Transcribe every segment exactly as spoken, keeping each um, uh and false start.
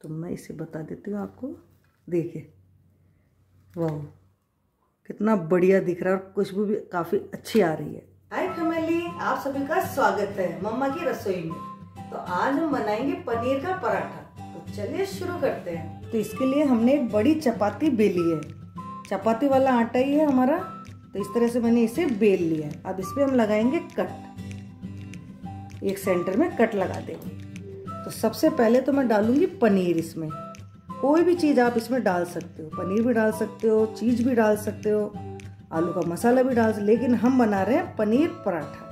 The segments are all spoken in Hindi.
तो मैं इसे बता देती हूँ आपको। देखिए, वाह कितना बढ़िया दिख रहा है और खुशबू भी काफ़ी अच्छी आ रही है। हाय फैमिली, आप सभी का स्वागत है मम्मा की रसोई में। तो आज हम बनाएंगे पनीर का पराठा। तो चलिए शुरू करते हैं। तो इसके लिए हमने एक बड़ी चपाती बेली है। चपाती वाला आटा ही है हमारा। तो इस तरह से मैंने इसे बेल लिया है। अब इस पे हम लगाएंगे कट। एक सेंटर में कट लगा देंगे। तो सबसे पहले तो मैं डालूंगी पनीर। इसमें कोई भी चीज़ आप इसमें डाल सकते हो। पनीर भी डाल सकते हो, चीज़ भी डाल सकते हो, आलू का मसाला भी डाल सकते हो, लेकिन हम बना रहे हैं पनीर पराठा।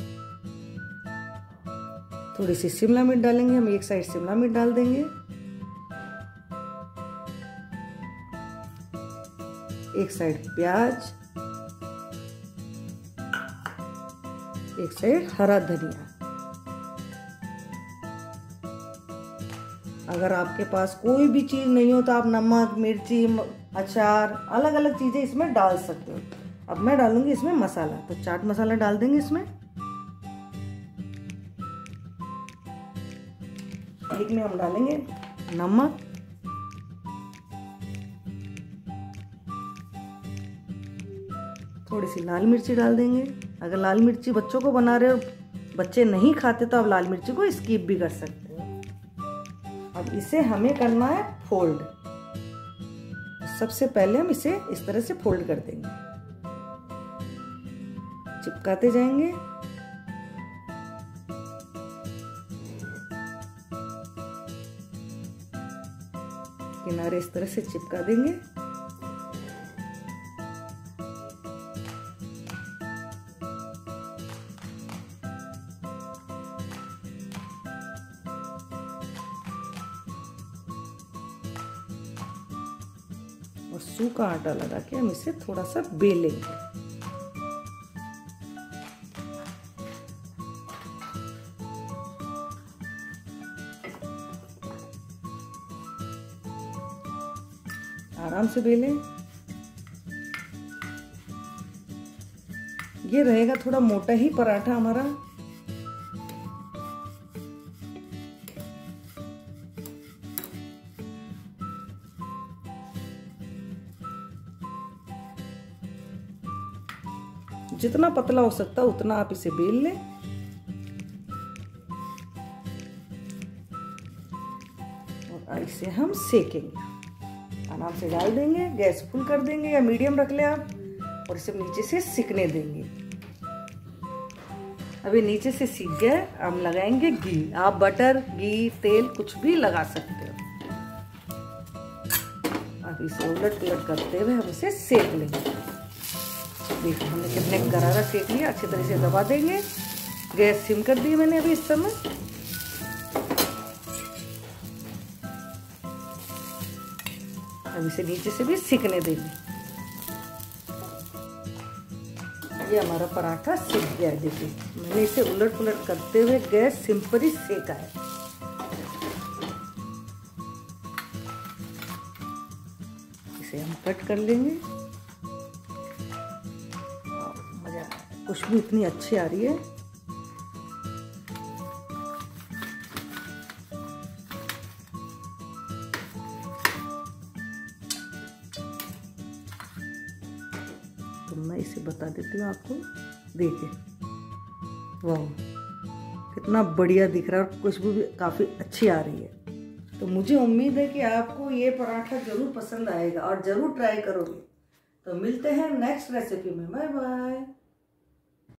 थोड़ी सी शिमला मिर्च डालेंगे हम। एक साइड शिमला मिर्च डाल देंगे, एक साइड प्याज, एक साइड हरा धनिया। अगर आपके पास कोई भी चीज नहीं हो तो आप नमक, मिर्ची, अचार, अलग अलग चीजें इसमें डाल सकते हो। अब मैं डालूंगी इसमें मसाला। तो चाट मसाला डाल देंगे इसमें। एक में हम डालेंगे नमक, थोड़ी सी लाल मिर्ची डाल देंगे। अगर लाल मिर्ची बच्चों को बना रहे हो, बच्चे नहीं खाते, तो आप लाल मिर्ची को स्किप भी कर सकते हो। अब इसे हमें करना है फोल्ड। सबसे पहले हम इसे इस तरह से फोल्ड कर देंगे, चिपकाते जाएंगे। किनारे इस तरह से चिपका देंगे। और सूखा आटा लगा के हम इसे थोड़ा सा बेलेंगे। आराम से बेलें। ये रहेगा थोड़ा मोटा ही पराठा हमारा। जितना पतला हो सकता है उतना आप इसे बेल लें। और इसे हम सेकेंगे। आराम से डाल देंगे, गैस फुल कर देंगे या मीडियम रख लें आप, और इसे नीचे से सिकने देंगे। अभी नीचे से सीख गया। हम लगाएंगे घी। आप बटर, घी, तेल कुछ भी लगा सकते हो। अब इसे उलट पुलट करते हुए हम इसे सेक लेंगे। देखिए हमने कितने गरारा सेक लिया। अच्छी तरह से दबा देंगे। गैस सिम कर दी मैंने अभी इस समय। अब इसे नीचे से भी सिकने देंगे। ये हमारा पराठा सिक गया है। देखिए मैंने इसे उलट पुलट करते हुए गैस सिम पर ही सेका है। इसे हम कट कर लेंगे। खुशबू इतनी अच्छी आ रही है। तो मैं इसे बता देती हूँ आपको। देखिए, वाह कितना बढ़िया दिख रहा है और खुशबू भी काफ़ी अच्छी आ रही है। तो मुझे उम्मीद है कि आपको ये पराठा ज़रूर पसंद आएगा और ज़रूर ट्राई करोगे। तो मिलते हैं नेक्स्ट रेसिपी में। Bye bye.